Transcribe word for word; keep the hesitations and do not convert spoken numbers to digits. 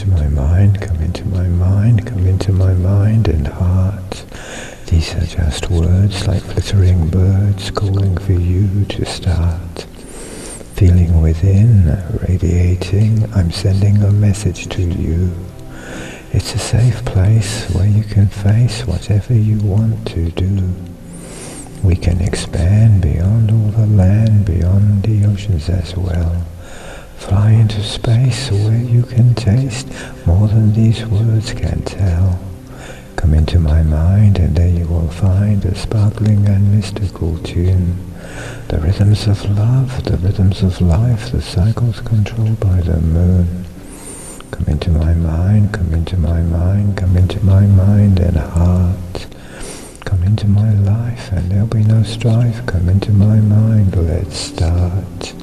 into my mind, come into my mind, come into my mind and heart. These are just words like flittering birds calling for you to start. Feeling within, radiating, I'm sending a message to you. It's a safe place where you can face whatever you want to do. We can expand beyond all the land, beyond the oceans as well. Fly into space where you can taste more than these words can tell. Come into my mind and there you will find a sparkling and mystical tune. The rhythms of love, the rhythms of life, the cycles controlled by the moon. Come into my mind, come into my mind, come into my mind and heart. Come into my life and there'll be no strife. Come into my mind, let's start.